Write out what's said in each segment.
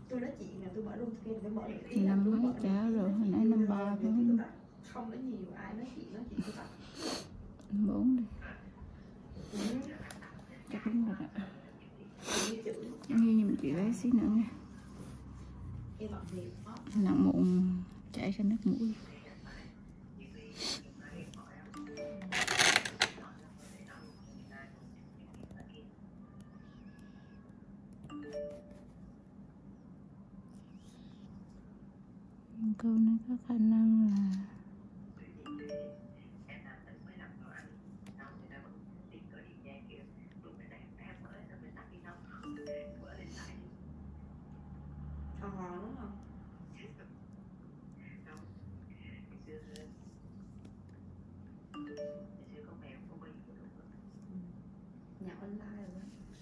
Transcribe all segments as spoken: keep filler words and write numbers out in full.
Tôi nói chuyện là tôi mở luôn, tôi kêu mở được. Năm mấy cháo rồi, hồi nãy năm ba phải không? Không nói nhiều, ai nói chuyện nói chuyện tôi tắt. Bốn đi. Chắc đúng rồi đó. Như nhưng chị lấy xíu nữa nha. Nặng mụn chảy ra nước mũi. Câu này có khả năng là Hò hò đúng không? Nhạc online rồi đó.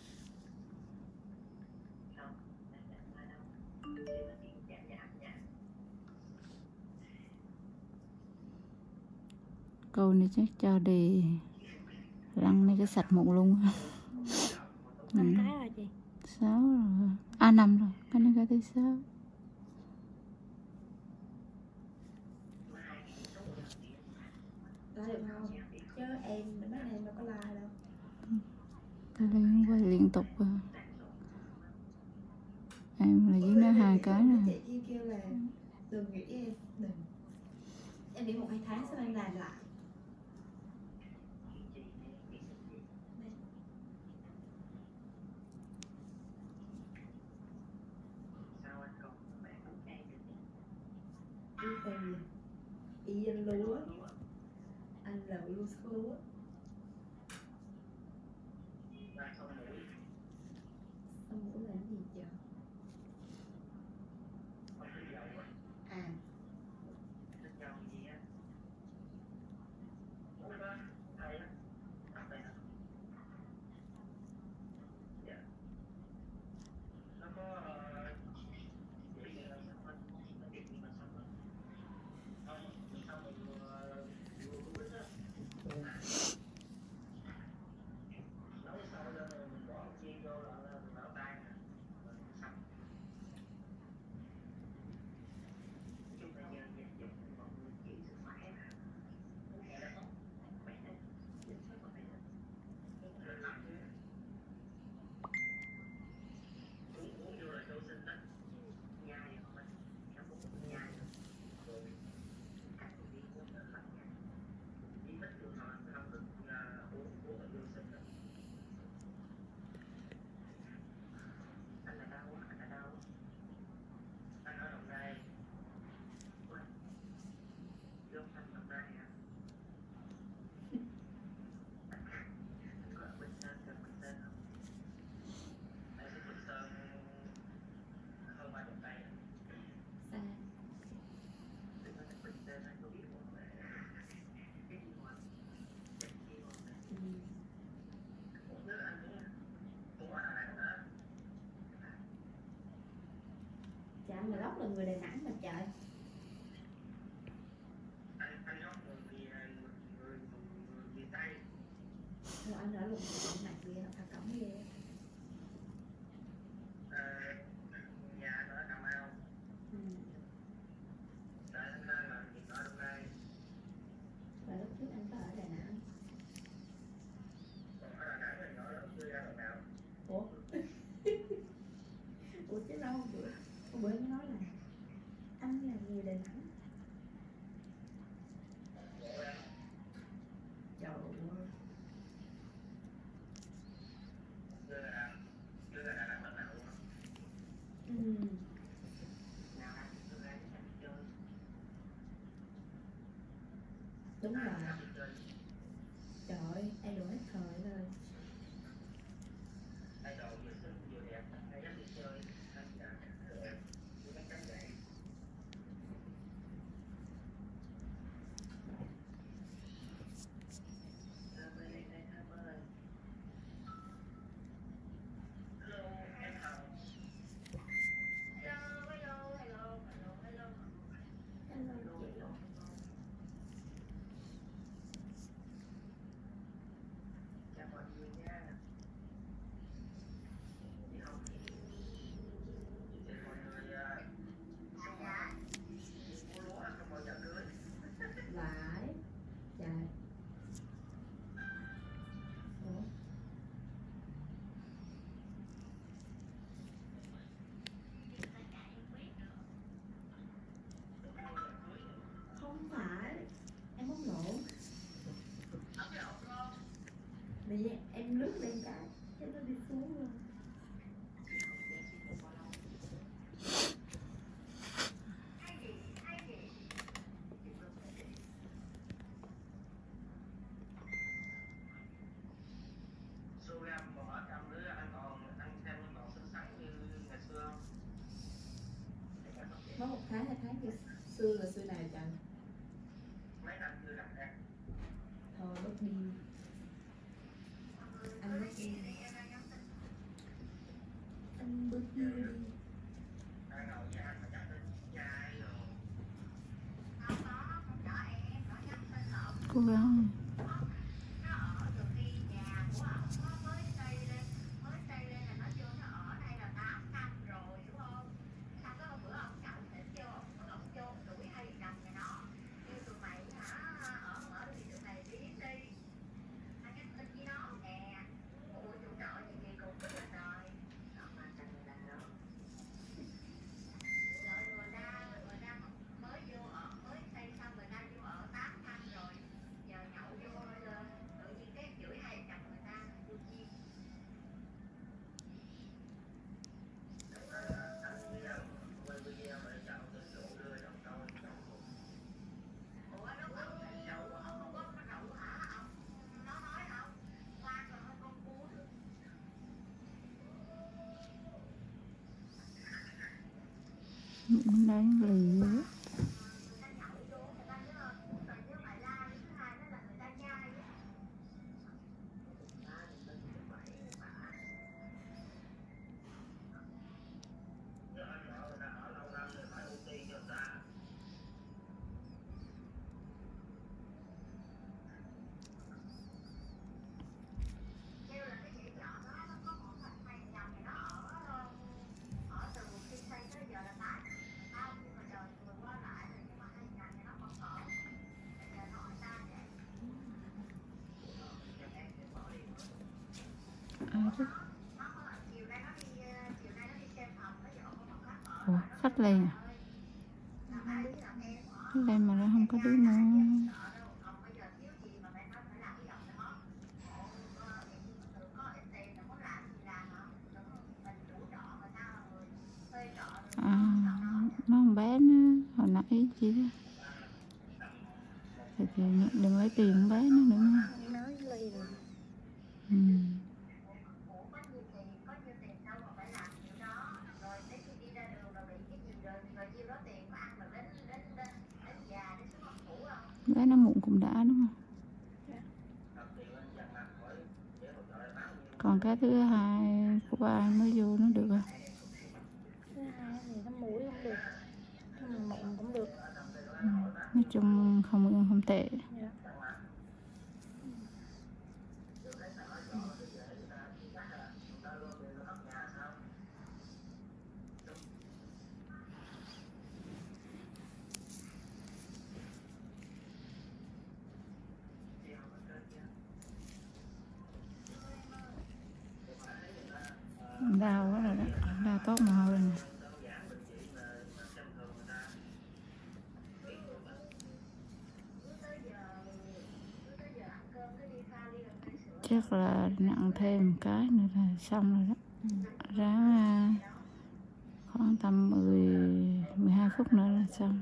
câu này chắc cho đi lăn này cái sạch mụn luôn. Năm cái rồi chị. Sáu rồi. À năm rồi, cái này cái thứ sáu. Like được không? Chứ em mấy em đâu có like đâu. Tôi lên quay liên tục rồi. Em là dưới nó hai cái rồi. Chị kia kêu là đừng nghĩ em, đừng. Em nghĩ một hai tháng sau em làm lại. Cái gì? Y anh lúa. Anh là lúa lúa. Xong mũi làm gì chưa? À. Chà, mà Góc là người Đà Nẵng mà trời. Rồi anh ở lùng cổng mặt gì hả? À, cổng ghê. Nhà anh ở Cà Mau. Ừ. Tại anh đang làm việc ở Đồng Nai. Và lúc trước anh có ở Đà Nẵng. Còn ở Đà Nẵng thì ở lúc chưa ra lần nào. Ủa? Ủa chứ đâu bữa hôm bữa em nói là anh là người Đà Nẵng. Trời ơi. Thái hay Thái thì xưa là xưa nào chồng? mấy năm chưa gặp em. Thôi bớt đi. Anh bớt đi. Anh bớt đi đi. Đang ngồi với anh mà chắc đến trai rồi. Cố gắng. Miệng đánh lì á. Ủa, khách lên à? Khách lên mà nó không có đứa nữa. À, nó con bé nó hồi nãy chị đó. Thì, thì đừng lấy tiền bé nó nữa. Nói ly rồi. Ừ. Bé nó mụn cũng đã đúng không? Dạ. Còn cái thứ hai của ba mới vô nó được rồi. Thứ hai thì nó mũi không được, nó mụn cũng được. Ừ. Nói chung không không tệ. Dạ. Đau quá rồi đó, đau tốt mồ hôi rồi nè. Chắc là nặng thêm một cái nữa là xong rồi đó. Ừ. Ráng khoảng tầm mười mười hai phút nữa là xong.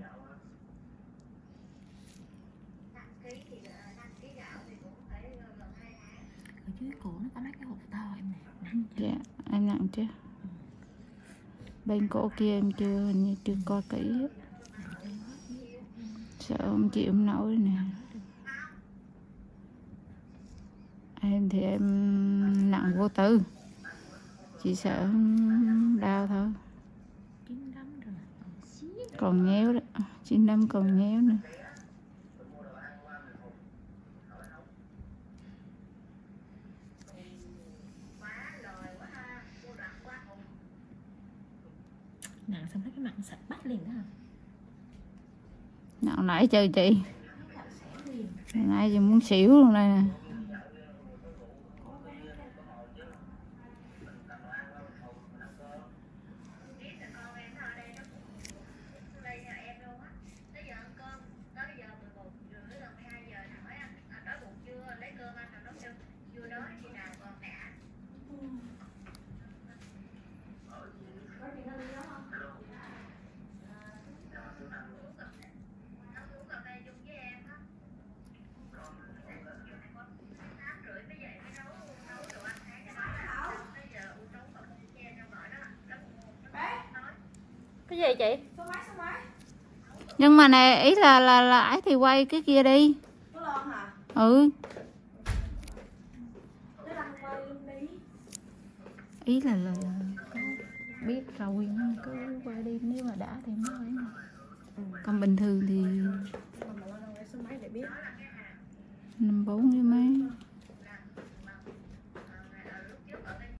Ở dưới cổ nó có mấy cái hột to em nè. Dạ, em nặng chứ. Bên cổ kia em chưa, hình như chưa coi kỹ hết. Sợ không chịu không nổi nè. Em thì em nặng vô tư. Chỉ sợ đau thôi. Còn nhéo đó, chín năm còn nhéo nữa. Nặng xong thấy cái mặt sạch bách liền đó hả? Nặng nãy chơi chị. Nãy giờ muốn xỉu luôn đây nè. Cái gì chị? Số mấy số mấy? Nhưng mà này ý là là là ấy thì quay cái kia đi. Có lo hả? Ừ. Nó đang quay luôn đi. Ý là là, là có biết rồi cứ quay đi, nếu mà đã thì mới quay. Ừ. Còn bình thường thì Mà lo đâu em số máy để biết. năm bốn với mấy.